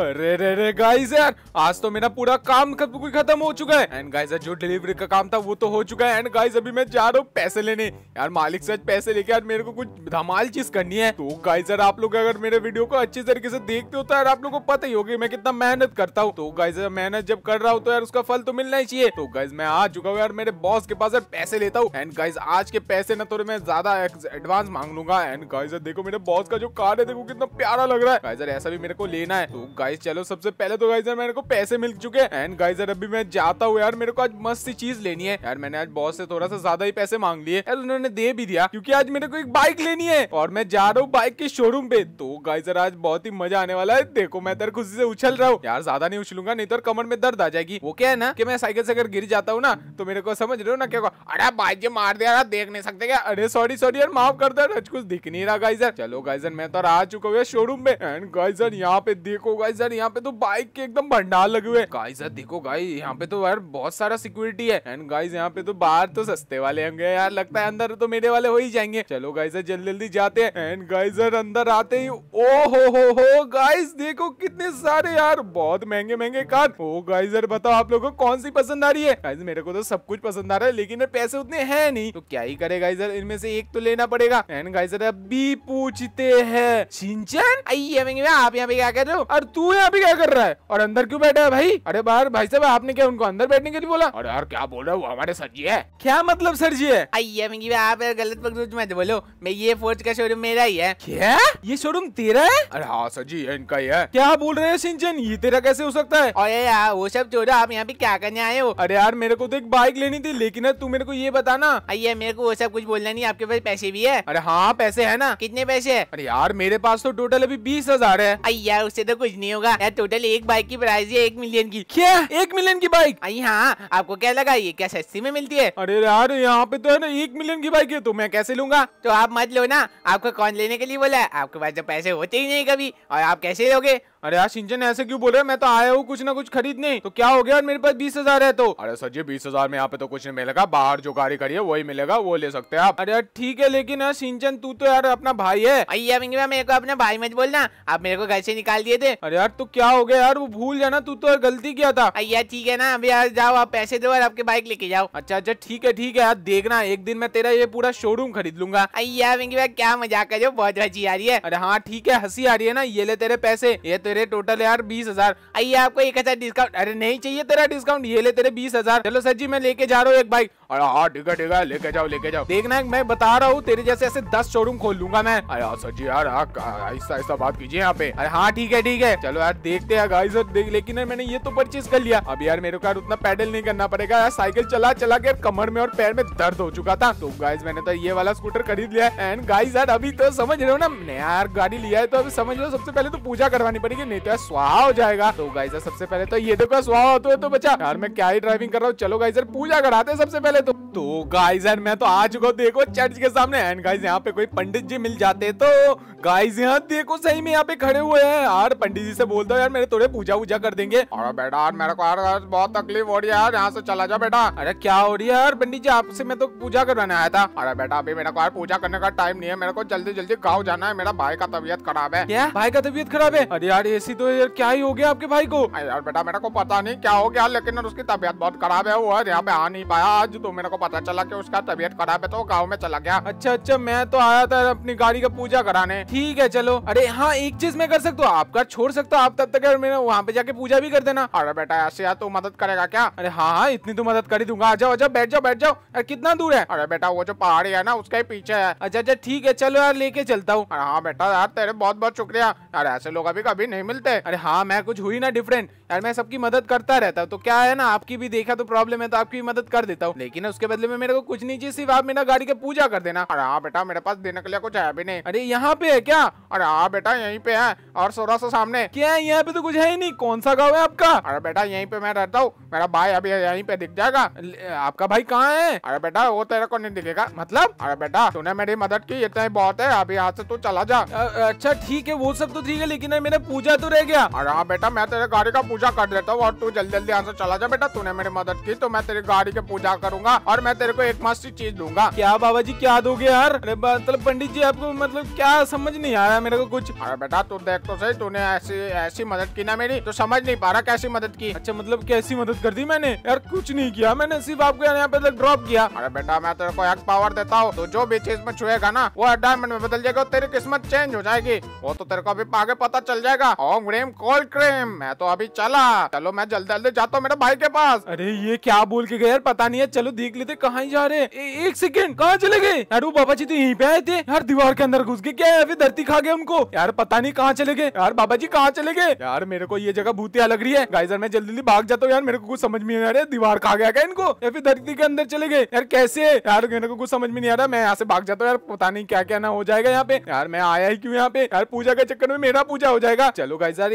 अरे रे रे गाइस यार, आज तो मेरा पूरा काम खत्म हो चुका है। एंड गाइस जो डिलीवरी का काम था वो तो हो चुका है। एंड गाइस अभी मैं जा रहा हूँ पैसे लेने। यार मालिक से पैसे लेके यार मेरे को कुछ धमाल चीज करनी है। तो गाइस यार आप लोग अगर मेरे वीडियो को अच्छी तरीके से देखते हो तो यार आप लोग को पता ही होगा मैं कितना मेहनत करता हूँ। तो गाइस मेहनत जब कर रहा हूँ तो यार उसका फल तो मिलना ही चाहिए। तो गाइस मैं आ चुका हूँ यार मेरे बॉस के पास यार पैसे लेता हूँ। एंड गाइस आज के पैसे ना थोड़े मैं ज्यादा एडवांस मांग लूंगा। एंड गाइस देखो मेरे बॉस का जो कार है देखो कितना प्यारा लग रहा है। गाइस ऐसा भी मेरे को लेना है। तो गाइस चलो सबसे पहले तो गाइस मेरे को पैसे मिल चुके हैं। एंड गाइस अभी मैं जाता हूँ यार, मेरे को आज मस्त सी चीज लेनी है। यार मैंने आज बॉस से थोड़ा सा ज्यादा ही पैसे मांग लिए यार, उन्होंने दे भी दिया क्योंकि आज मेरे को एक बाइक लेनी है और मैं जा रहा हूँ बाइक के शोरूम पे। तो गाइस आज बहुत ही मजा आने वाला है। देखो मैं तेरे खुशी से उछल रहा हूँ यार, ज्यादा नहीं उछलूंगा नहीं तो कमर में दर्द आ जाएगी। वो क्या है ना कि मैं साइकिल से अगर गिर जाता हूँ ना तो मेरे को समझ रहे हो ना क्या, अरे बाइक जे मार दिया यार, देख नहीं सकते क्या? अरे सॉरी यार माफ कर दे, कुछ दिख नहीं रहा गाइस। चलो गाइस मैं तो आ चुका हूँ शोरूम में। एंड गाइस यहाँ पे देखो गाइस यहाँ पे तो बाइक के एकदम भंडार लगे हुए। गाइस देखो गाइस यहाँ पे तो यार बहुत सारा सिक्योरिटी है। एंड गाइस यहाँ पे तो बाहर तो सस्ते वाले होंगे यार, लगता है अंदर तो मेरे वाले हो ही जाएंगे। चलो गाइस जल्दी जल्दी जाते हैं। एंड गाइस अंदर आते ही ओ हो गाइस देखो कितने सारे यार बहुत महंगे महंगे कार। ओ गाइस बताओ आप लोगों को कौन सी पसंद आ रही है? गाइस मेरे को तो सब कुछ पसंद आ रहा है लेकिन पैसे उतने हैं नहीं, तो क्या ही करे गाइस, इनमें से एक तो लेना पड़ेगा। एंड गाइस अभी पूछते हैं शिनचैन आप यहाँ पे क्या कर रहे हो और तू यहाँ पे क्या कर रहा है और अंदर क्यों बैठा है भाई? अरे बाहर भाई साहब आपने क्या उनको अंदर बैठने के लिए बोला? अरे यार क्या बोल रहा है, वो हमारे सर जी है। क्या मतलब सर जी है? आप गलत पकड़ मत बोलो, मैं ये फोर्ज का शोरूम मेरा ही है। क्या ये शोरूम तेरा है? अरे हाँ सर जी इनका ही है। क्या बोल रहे हैं शिनचैन, ये तेरा कैसे हो सकता है? अरे यार वो सब छोड़ो, आप यहाँ पे क्या करने आए हो? अरे यार मेरे को तो एक बाइक लेनी थी लेकिन तू मेरे को ये बताना। अरे मेरे को वो सब कुछ बोलना नहीं, आपके पास पैसे भी है? अरे हाँ पैसे है ना। कितने पैसे है? अरे यार मेरे पास तो टोटल अभी 20,000 है। यार उससे तो कुछ नहीं होगा यार, टोटल एक बाइक की प्राइस है 1 मिलियन की। क्या 1 मिलियन की बाइक? हाँ आपको क्या लगा ये क्या सस्ती में मिलती है? अरे यार यहाँ पे तो है ना 1 मिलियन की बाइक है, तो मैं कैसे लूंगा? तो आप मत लो ना, आपको कौन लेने के लिए बोला है? आपके पास तो पैसे होते ही नहीं कभी, और आप कैसे लोगे? अरे यार शिनचैन ऐसे क्यों बोल रहे हैं, मैं तो आया हूँ कुछ ना कुछ खरीदने। तो क्या हो गया मेरे पास 20,000 है तो? अरे सर जी 20,000 में यहाँ पे तो कुछ नहीं मिलेगा, बाहर जो गाड़ी खड़ी है वही मिलेगा, वो ले सकते हैं आप। अरे यार ठीक है लेकिन यार शिनचैन तू तो यार अपना भाई है। भैया मेरे को अपना भाई मत बोलना, आप मेरे को घर से निकाल दिए थे। अरे यार तो क्या हो गया यार, वो भूल जाना, तू तो गलती किया था। यार ठीक है ना, अभी यार जाओ आप पैसे दो और आपके बाइक लेके जाओ। अच्छा ठीक है यार, देखना एक दिन मैं तेरा ये पूरा शोरूम खरीद लूंगा। भैया क्या मजाक कर रहे हो, बहुत हंसी आ रही है। अरे हाँ ठीक है हंसी आ रही है ना, ये ले तेरे पैसे, ये तेरे टोटल यार 20,000। आपको 1,000 डिस्काउंट? अरे नहीं चाहिए तेरा डिस्काउंट, ये ले तेरे 20,000। चलो सर जी मैं लेके जा रहा हूँ एक बाइक। अरे हाँ ठीक है लेके जाओ। देखना मैं बता रहा हूँ तेरे जैसे ऐसे 10 शोरूम खोल लूंगा मैं। अरे सर जी यार ऐसा बात कीजिए यहाँ पे। अरे हाँ ठीक है चलो यार देखते हैं गाइस। लेकिन मैंने ये तो परचेज कर लिया, अब यार मेरे को यार उतना पैडल नहीं करना पड़ेगा यार, साइकिल चला के कमर में और पैर में दर्द हो चुका था। तो गाइस मैंने तो ये वाला स्कूटर खरीद लिया। एंड गाइस यार अभी तो समझ रहे हो ना, यार गाड़ी लिया है तो अभी समझ लो सबसे पहले तो पूजा करवानी पड़ेगी, नहीं तो यार स्वाहा हो जाएगा। तो गाइस सबसे पहले तो ये देखो स्वाहा होते तो बचा यार, मैं क्या ही ड्राइविंग कर रहा हूँ। चलो गाइस यार पूजा कराते हैं सबसे पहले तो गाइस यार मैं तो आ चुका हूँ देखो चर्च के सामने। एंड गाइस यहाँ पे कोई पंडित जी मिल जाते तो गाइस यहाँ देखो सही में यहाँ पे खड़े हुए हैं यार। पंडित जी से बोल दो यार मेरे थोड़े पूजा कर देंगे। अरे बेटा यार मेरे को यार बहुत तकलीफ हो रही है यार, यहाँ से चला जा बेटा। अरे क्या हो रही है यार पंडित जी, आपसे मैं तो पूजा करवाने आया था। अरे बेटा अभी मेरे को यार पूजा करने का टाइम नहीं है, मेरे को जल्दी गाँव जाना है, मेरा भाई का तबीयत खराब है। क्या भाई का तबीयत खराब है? अरे यार ऐसी तो यार क्या ही हो गया आपके भाई को? यार बेटा मेरे को पता नहीं क्या हो गया लेकिन उसकी तबीयत बहुत खराब है, वो यहाँ पे आ नहीं पाया आज, तो मेरे को पता चला कि उसका तबीयत खराब है तो गाँव में चला गया। अच्छा मैं तो आया था अपनी गाड़ी का पूजा कराने। ठीक है चलो। अरे हाँ एक चीज मैं कर सकता हूँ, आपका छोड़ सकता हूँ, आप तब तक मेरे वहाँ पे जाके पूजा भी कर देना। अरे बेटा ऐसे यार तू मदद करेगा क्या? अरे हाँ इतनी तो मदद कर ही दूंगा, आ जाओ बैठ जाओ। यार कितना दूर है? अरे बेटा वो जो पहाड़ी है ना उसके पीछे है। अच्छा ठीक है चलो यार लेके चलता हूँ। अरे हाँ बेटा यार तेरे बहुत शुक्रिया यार, ऐसे लोग अभी कभी नहीं मिलते। अरे हाँ मैं कुछ हुई ना डिफरेंट यार, मैं सबकी मदद करता रहता हूँ, तो क्या है ना आपकी भी देखा तो प्रॉब्लम है तो आपकी मदद कर देता हूँ, लेकिन उसके बदले में मेरे को कुछ नहीं चाहिए, सिर्फ आप मेरा गाड़ी की पूजा कर देना। अरे हाँ बेटा मेरे पास देने के लिए कुछ है भी नहीं। अरे यहाँ पे है क्या? अरे हाँ बेटा यहीं पे है और 1600 सामने। क्या है यहाँ पे तो कुछ है ही नहीं, कौन सा गाँव है आपका? अरे बेटा यहीं पे मैं रहता हूँ, मेरा भाई अभी यहीं पे दिख जाएगा। आपका भाई कहाँ है? अरे बेटा वो तेरे को नहीं दिखेगा। मतलब? अरे बेटा तूने मेरी मदद की इतना ही बहुत है, अभी यहाँ से तू चला जा। अच्छा ठीक है वो सब तो ठीक है लेकिन मेरा पूजा तो रह गया। अरे हाँ बेटा मैं तेरे गाड़ी का पूजा कर देता हूँ और तू जल्दी यहाँ से चला जा बेटा, तूने मेरी मदद की तो मैं तेरी गाड़ी की पूजा करूंगा और मैं तेरे को एक मस्त चीज दूंगा। क्या बाबा जी क्या दोगे यार? अरे मतलब पंडित जी आपको मतलब क्या समझ नहीं आया मेरे को कुछ। अरे बेटा तू देख तो सही, तूने ऐसे ऐसी मदद की ना मेरी, तो समझ नहीं पा रहा कैसी मदद की। अच्छा मतलब कैसी मदद कर दी मैंने? यार कुछ नहीं किया मैंने, सिर्फ आपको यहाँ पे तक ड्रॉप किया। अरे बेटा मैं तेरे को एक पावर देता हूँ, तो जो भी चीज में छुएगा ना वो डायमंड में बदल जाएगा, तेरी किस्मत चेंज हो जाएगी। वो तो तेरे को अभी आगे पता चल जाएगा। ओम क्रीम कोल्ड क्रीम, मैं तो अभी चला। चलो मैं जल्दी जल्दी जाता हूँ मेरे भाई के पास। अरे ये क्या बोल के गए यार, पता नहीं है। चलो देख लेते कहाँ जा रहे। एक सेकंड, कहाँ चले गए यार? वो बाबा जी तो यहीं पे आए थे यार, दीवार के अंदर घुस गए क्या? फिर धरती खा गए उनको यार, पता नहीं कहाँ चले गए यार। बाबा जी कहाँ चले गए यार? मेरे को ये जगह भूतिया लग रही है गाइस, मैं जल्दी जल्दी भाग जाता हूँ यार। मेरे को कुछ समझ में नहीं आ रहा है, दीवार खा गया क्या इनको या फिर धरती के अंदर चले गए यार? कैसे यार, मेरे को कुछ समझ में नहीं आ रहा। मैं यहाँ से भाग जाता हूँ यार, पता नहीं क्या क्या ना हो जाएगा यहाँ पे यार। मैं आया ही क्यों यहाँ पे यार? पूजा के चक्कर में मेरा पूजा हो जाएगा। चलो गाइस यार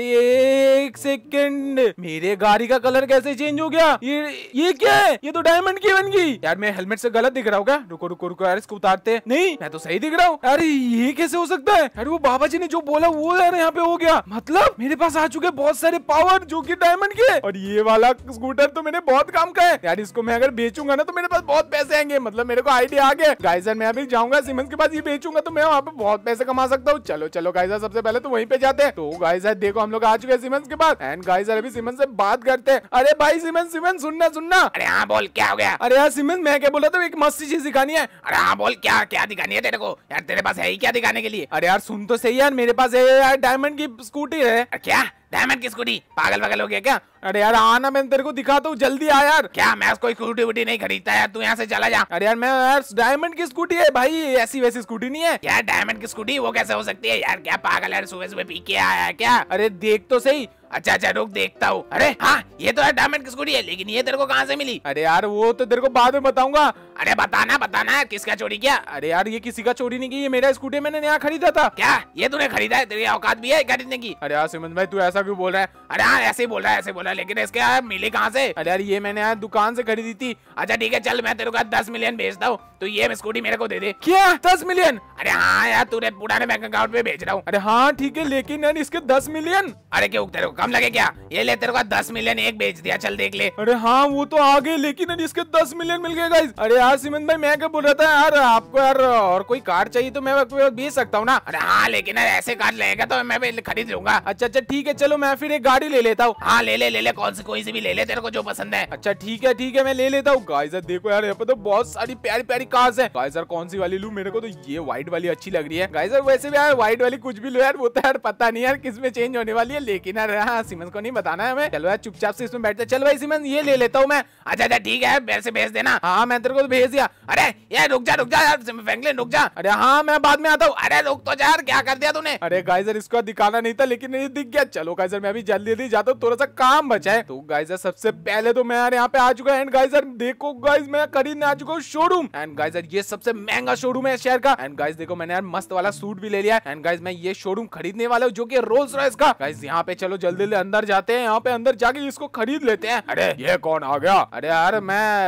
एक सेकंड, मेरे गाड़ी का कलर कैसे चेंज हो गया? ये क्या है? ये तो डायमंड की बन गई यार। मैं हेलमेट से गलत दिख रहा हूँ क्या? रुको रुको रुको यार, इसको उतारते। नहीं मैं तो सही दिख रहा हूँ यार। ये कैसे हो सकता है यार? वो बाबा जी ने जो बोला वो यार यहाँ पे हो गया। मतलब मेरे पास आ चुके बहुत सारे पावर जो कि डायमंड के। और ये वाला स्कूटर तो मैंने बहुत काम का है यार, इसको मैं अगर बेचूंगा ना तो मेरे पास बहुत पैसे आएंगे। मतलब मेरे को आइडिया आ गया गाइस, मैं अभी जाऊंगा सिमंस के पास, ये बेचूंगा तो मैं वहाँ पे बहुत पैसे कमा सकता हूँ। चलो चलो गाइस सबसे पहले तो वहीं पे जाते हैं। तो गाइस देखो हम लोग आ चुके हैं सिमंस के पास एंड गाइस अभी सिमंस से बात करते हैं। अरे भाई सिमंस सुनना सुनना। अरे हाँ बोल, क्या हो गया? अरे यार सिमंस मैं क्या बोल रहा था, एक मस्त चीज दिखानी है। अरे हाँ बोल, क्या क्या दिखानी है तेरे को यार? तेरे पास है ही क्या दिखाने के लिए? अरे यार सुन तो सही यार, मेरे पास है यार डायमंड की स्कूटी है। क्या डायमंड की स्कूटी? पागल पागल हो गया क्या? अरे यार आना, मैं तेरे को दिखाता हूँ, जल्दी आ यार। क्या मैं कोई स्कूटी वूटी नहीं खरीदता यार, तू यहाँ से चला जा। अरे यार मैं यार डायमंड की स्कूटी है भाई, ऐसी वैसी स्कूटी नहीं है। क्या डायमंड की स्कूटी? वो कैसे हो सकती है यार? क्या पागल है, सुबह सुबह पी के आया है क्या? अरे देख तो सही। अच्छा अच्छा रुक देखता हूँ। अरे हाँ ये तो है डायमंड की स्कूटी है, लेकिन ये तेरे को कहाँ से मिली? अरे यार वो तो तेरे को बाद में बताऊंगा। अरे बताना बताना, किसका चोरी किया? अरे यार ये किसी का चोरी नहीं की, ये मेरा स्कूटी मैंने नया खरीदा था। क्या ये तूने खरीदा है? तेरी औकात भी है खरीदने की? अरे यार सिमंस भाई तू ऐसा क्यों बोल रहा है? अरे हाँ ऐसे ही बोल रहा है, ऐसे बोल रहा है, लेकिन इसके यार मिली कहाँ से? अरे यार ये मैंने यार दुकान से खरीदी थी। अच्छा ठीक है चल, मैं तेरे को 10 मिलियन भेजता हूँ, तो ये स्कूटी मेरे को दे दे। क्या 10 मिलियन? अरे हाँ यार तूने पुराने बैंक अकाउंट पे भेज रहा हूँ। अरे हाँ ठीक है, लेकिन यार इसके 10 मिलियन। अरे क्यों तेरे को कम लगे क्या? ये ले तेरे को 10 मिलियन एक भेज दिया, चल देख ले। अरे हाँ वो तो आ गए, लेकिन यार इसके 10 मिलियन मिल गए गाइस। अरे यार सिमंस भाई मैं क्या बोल रहा था यार, आपको यार और कोई कार चाहिए तो मैं बेच सकता हूँ ना? अरे हाँ लेकिन यार ऐसे कार लेगा तो मैं भी खरीद लूंगा। अच्छा अच्छा ठीक है, चलो मैं फिर एक गाड़ी ले लेता हूँ। हाँ ले ले कौन सी कोई सी भी ले ले, तेरे को जो पसंद है। अच्छा ठीक है मैं ले लेता हूँ। गाइस देखो यार यहाँ पे तो बहुत सारी प्यारी प्यारी कार्स है। गाइस कौन सी वाली लूं? मेरे को तो ये व्हाइट वाली अच्छी लग रही है। गाइस वैसे भी यार व्हाइट वाली कुछ भी लो यार, वो तो यार पता नहीं यार किस में चेंज होने वाली है, लेकिन यार हाँ सिमंस को नहीं बताना है हमें। चलो यार चुपचाप से इसमें बैठते। चल भाई सिमंस ये ले लेता हूँ मैं। अच्छा अच्छा ठीक है, पैसे भेज देना। हाँ मैं तेरे को तो भेज दिया। अरे यार रुक जा यार फ्रैंकलिन रुक जा। अरे हाँ मैं बाद में आता हूँ। अरे रुक तो यार, क्या कर दिया तूने? अरे गाइस इसको दिखाना नहीं था, लेकिन ये दिख गया। चलो गाइस मैं अभी जल्दी जल्दी जाता हूँ, थोड़ा सा काम बचा है। तो गाइस सबसे पहले तो मैं यार यहाँ पे आ चुका है एंड गाइस देखो गाइस मैं खरीदने आ चुका हूँ शोरूम। एंड गाइस ये सबसे महंगा शोरूम है शहर का। एंड गाइस देखो मैंने यार मस्त वाला सूट भी ले लिया। एंड गाइस मैं ये शोरूम खरीदने वाला हूँ जो कि रोल्स रॉयस का। गाइस यहाँ पे चलो जल्दी जल्दी अंदर जाते हैं, यहाँ पे अंदर जाके इसको खरीद लेते हैं। अरे ये कौन आ गया? अरे यार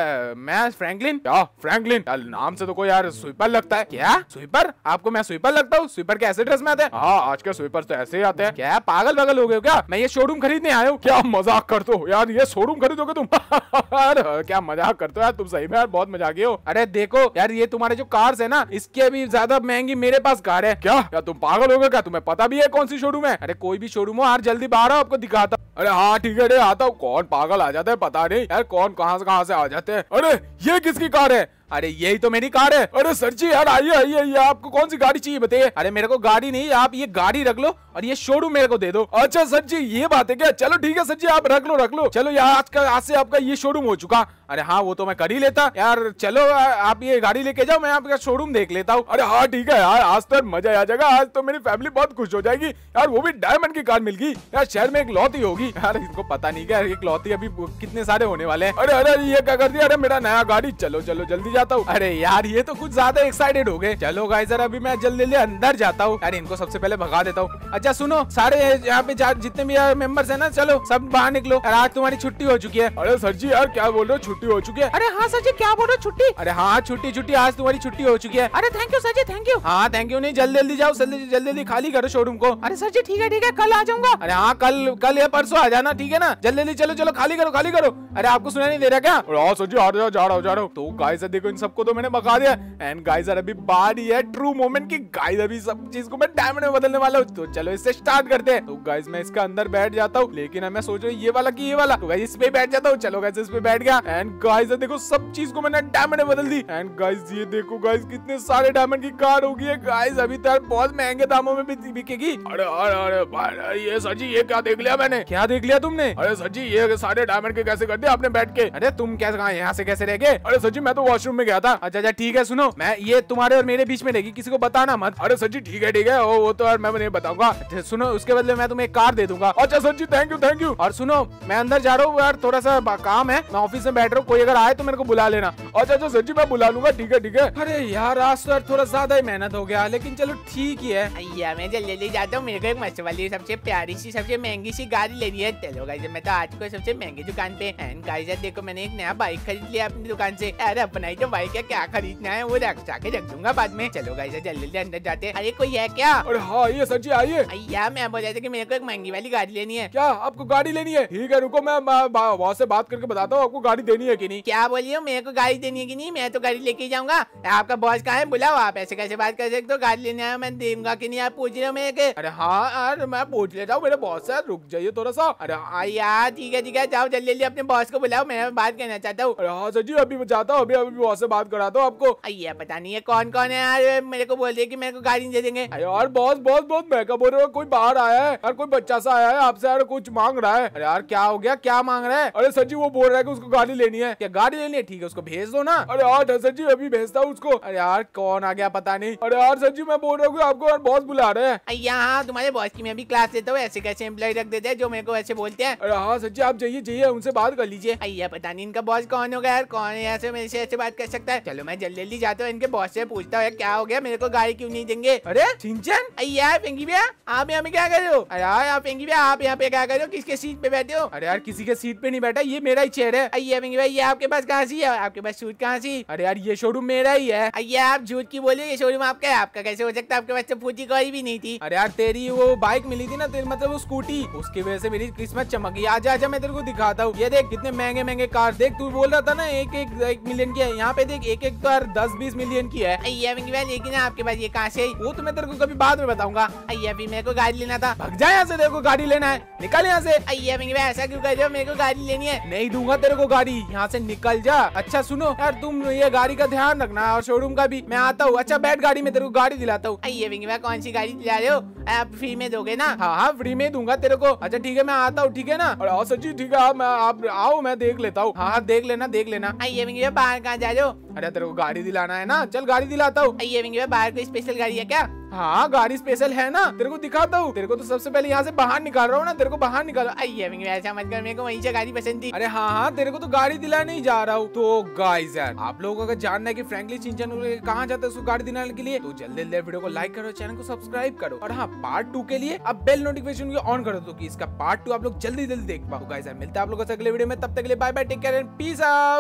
मैं फ्रैंकलिन। क्या फ्रैंकलिन? यार नाम से तो कोई यार स्वीपर लगता है। क्या स्वीपर? आपको मैं स्वीपर लगता हूँ? स्वीपर के ऐसे ड्रेस में आते हैं? हाँ आज के स्वीपर तो ऐसे ही आते हैं। क्या पागल पागल हो गए हो क्या? मैं ये शोरूम खरीदने आया हूँ। क्या मजाक करते हो यार? ये शोरूम खरीदोगे तुम? क्या मजाक करते हो यार तुम, सही में यार बहुत मजाकी हो। अरे देखो यार ये तुम्हारे जो कार्स है ना, इसके भी ज्यादा महंगी मेरे पास कार है। क्या यार तुम पागल हो गए क्या? तुम्हें पता भी है कौन सी शोरूम है? अरे कोई भी शोरूम हो यार, जल्दी बाहर आओ आपको दिखाता। अरे हाँ ठीक है आता हूँ। कौन पागल आ जाता है पता नहीं यार, कौन कहाँ से आ जाते हैं। अरे ये किसकी कार है? अरे यही तो मेरी कार है। अरे सर जी यार आइए आइए, ये आपको कौन सी गाड़ी चाहिए बताइए? अरे मेरे को गाड़ी नहीं, आप ये गाड़ी रख लो और ये शोरूम मेरे को दे दो। अच्छा सर जी ये बात है क्या? चलो ठीक है सर जी आप रख लो। चलो यार आज से आपका ये शोरूम हो चुका। अरे हाँ वो तो मैं कर ही लेता यार। चलो आप ये गाड़ी लेके जाओ, मैं आपका शोरूम देख लेता हूँ। अरे हाँ ठीक है यार, आज तो मजा आ जाएगा। आज तो मेरी फैमिली बहुत खुश हो जाएगी यार, वो भी डायमंड की कार मिल गई यार। शहर में एक लौती होगी यार, इनको पता नहीं क्या एक लौती अभी कितने सारे होने वाले हैं। अरे ये क्या कर दिया? अरे मेरा नया गाड़ी। चलो जल्दी जाता हूँ। अरे यार ये तो कुछ ज्यादा एक्साइटेड हो गए। चलो गाइस अभी मैं जल्दी अंदर जाता हूँ यार, इनको सबसे पहले भगा देता हूँ। अच्छा सुनो सारे यहाँ पे जितने भी मेंबर्स है ना, चलो सब बाहर निकलो यार, आज तुम्हारी छुट्टी हो चुकी है। अरे सर जी यार क्या बोल रहे हो, छुट्टी हो चुकी है? अरे हाँ सर जी क्या बोल रहे हो, छुट्टी? अरे हाँ छुट्टी आज तुम्हारी छुट्टी हो चुकी है। अरे thank you sir ji, thank you. हाँ थैंक यू नहीं, जल्दी जाओ, जल्दी खाली करो शोरूम को। अरे सर जी ठीक है कल आ जाऊंगा। अरे हाँ कल या परसों आ जाना, ठीक है ना? जल्दी चलो खाली करो। अरे आपको सुना नहीं दे रहा क्या? हाँ सर जी आ जाओ। तो गाइस देखो को इन सबको तो मैंने भगा दिया। एंड गाइस अभी बारी है ट्रू मोमेंट की। गाइस अभी सब चीज को मैं डायमंड में बदलने वाला हूँ, तो चलो इससे स्टार्ट करते हैं। तो गाइस मैं इसका अंदर बैठ जाता हूँ, लेकिन मैं सोच रहा हूँ ये वाला की ये वाला, तो गाइस इस पे बैठ जाता हूँ। चलो गाइस इस पे बैठ गया। एंड गाइस देखो सब चीज को मैंने डायमंड में बदल दी। एंड गाइस ये देखो गाइस कितने सारे डायमंड की कार होगी है गाइस। अभी तो बहुत महंगे दामों में बिकेगी। अरे अरे अरे भाई ये सर जी ये क्या देख लिया मैंने? क्या देख लिया तुमने? अरे सर जी ये सारे डायमंड के कैसे कर दिए आपने बैठ के? अरे तुम कैसे कहाँ यहाँ से कैसे रह गए? अरे सर जी मैं तो वॉशरूम में गया था। अच्छा अच्छा ठीक है, सुनो मैं ये तुम्हारे और मेरे बीच में रहेगी, किसी को बताना मत। अरे सर जी ठीक है वो तो यार मैं नहीं बताऊंगा। सुनो उसके बदले मैं तुम्हें एक कार दे दूंगा। अच्छा सर जी थैंक यू। और सुनो मैं अंदर जा रहा हूँ यार, थोड़ा सा काम है, मैं ऑफिस में बैठ रहा हूँ, कोई अगर आए तो मेरे को बुला लेना। अच्छा सर जी मैं बुला लूंगा। ठीक है। अरे यार आज तो यार थोड़ा ज्यादा ही मेहनत हो गया, लेकिन चलो ठीक ही है। भैया मैं जल्दी जाता हूँ, मेरे को एक मस्त वाली सबसे प्यारी सी सबसे महंगी सी गाड़ी लेनी है। चलो गाइस मैं तो आज को सबसे महंगी दुकान पे। एंड गाइस देखो मैंने एक नया बाइक खरीद लिया अपनी दुकान से। अरे अपना ही तो बाइक है, क्या खरीदना है वो रख दूंगा बाद में। चलो गाइस जल्दी अंदर जाते हैं। अरे कोई है क्या? अरे हाँ ये सर जी आइए। भैया मैं बोल रहा था कि मेरे को एक महंगी वाली गाड़ी लेनी है। क्या आपको गाड़ी लेनी है? ठीक है रुको मैं बॉस से बात करके बताता हूँ आपको गाड़ी देनी है कि नहीं। क्या बोलिए मेरे को गाड़ी देनी है कि नहीं? मैं तो गाड़ी लेके जाऊंगा। आपका बॉस कहाँ है? बुलाओ। आप ऐसे कैसे बात कर सकते हो? गाड़ी लेने आया मैं दूंगा कि नहीं आप पूछ रहे हो मेरे के? अरे हाँ यार मैं पूछ लेता हूँ, मेरे बॉस है, रुक जाइए थोड़ा सा। अरे हाँ यार ठीक है जाओ जल्दी अपने बॉस को बुलाओ, मैं बात करना चाहता हूँ। अरे हाँ सर जी अभी जाता हूँ, अभी बॉस से बात कराता हूँ आपको। भैया पता नहीं है कौन है यार, मेरे को बोल रहे कि मेरे को गाड़ी दे देंगे। यार बॉस मैं क्या बोल रहा हूँ, कोई बाहर आया है यार, कोई बच्चा सा आया है आपसे यार, कुछ मांग रहा है। अरे यार क्या हो गया, क्या मांग रहा है? अरे सर जी वो बोल रहा है कि उसको गाड़ी लेनी है। क्या गाड़ी लेनी है? ठीक है उसको भेज दो ना। अरे यार सर जी अभी भेजता हूँ उसको। अरे यार कौन आ गया पता नहीं। अरे यार सर जी मैं बोल रहा हूँ आपको यार बॉस बुला रहे हैं। यहाँ तुम्हारे बॉस की मैं भी क्लास लेता हूँ, ऐसे कैसे एम्प्लॉय रख देते हैं जो मेरे को ऐसे बोलते हैं। अरे हाँ सर जी आप जाइए उनसे बात कर लीजिए। भैया पता नहीं इनका बॉस कौन होगा यार, कौन ऐसे मेरे से ऐसे बात कर सकता है। चलो मैं जल्दी जाता हूँ इनके बॉस से पूछता हूँ क्या हो गया, मेरे को गाड़ी क्यों नहीं देंगे? अरे शिनचैन भैया पिंकी भैया आप यहाँ पे क्या कर रहे हो? अरे यार पिंकी भैया आप यहाँ पे क्या कर रहे हो? किसके सीट पे बैठे हो? अरे यार किसी के सीट पे नहीं बैठा, ये मेरा ही चेयर है। भैया पिंकी भैया ये आपके पास कहाँ सी है? आपके पास सूट कहाँ सी? अरे यार ये शोरूम मेरा ही है। भैया आप झूठ की बोलिए, ये शोरूम आपका है। आपका कैसे हो सकता है? आपके पास तो फूटी कोई भी नहीं थी। अरे यार तेरी वो बाइक मिली थी ना, तेरी मतलब वो स्कूटी, उसकी वजह से मेरी किस्मत चमक गई। आजा मैं तेरे को दिखाता हूँ। ये देख कितने महंगे कार, देख तू बोल रहा था ना एक मिलियन की है, यहाँ पे देख एक कार 10-20 मिलियन की है। भैया पिंकी भैया लेकिन आपके पास ये कहाँ से? वो तो मैं तेरे को कभी बाद में बताऊंगा। भैया भी मेरे को गाड़ी लेना था। भग जा यहाँ से, तेरे को गाड़ी लेना है, निकल यहाँ से। भैया पिंकी भैया ऐसा क्यों कर रहे हो? मेरे को गाड़ी लेनी है। नहीं दूंगा तेरे को गाड़ी, यहाँ से निकल जा। अच्छा सुनो यार तुम ये गाड़ी का ध्यान रखना और शोरूम का भी। मैं आता हूँ। अच्छा बैठ गाड़ी में, तेरे को गाड़ी दिलाता हूँ। भैया पिंकी भैया कौन सी गाड़ी दिला रहे हो? आप फ्री में दोगे ना? हाँ फ्री में दूंगा तेरे को। अच्छा ठीक है मैं आता हूँ, ठीक है ना? और सर जी ठीक है आप आओ, मैं देख लेता हूँ। हाँ देख लेना। भैया पिंकी भैया बाहर कहाँ जा रहे हो? अरे तेरे को गाड़ी दिलाना है ना, चल गाड़ी दिलाता हूँ। भैया पिंकी भैया बाहर कोई स्पेशल गाड़ी है क्या? हाँ गाड़ी स्पेशल है ना, तेरे को दिखाता हूँ। तेरे को तो सबसे पहले यहाँ से बाहर निकाल रहा हूँ ना, तेरे को बाहर निकालो। भैया पिंकी भैया ऐसा मत कर, मेरे को वहीं से गाड़ी पसंद थी। अरे हाँ तेरे को तो गाड़ी दिलाने ही जा रहा हूँ। तो गाइस यार आप लोगों को अगर जानना है कि फ्रैंकलिन शिनचैन कहाँ जाता है उसको गाड़ी दिलाने के लिए, तो जल्दी वीडियो को लाइक करो, चैनल को सब्सक्राइब करो। और हाँ पार्ट 2 के लिए अब बेल नोटिफिकेशन को ऑन करो, तो कि इसका पार्ट 2 आप लोग जल्दी देख पाओ। गाइस यार मिलता है आप लोगों से अगले वीडियो में, तब तक के लिए bye bye, take care and peace out.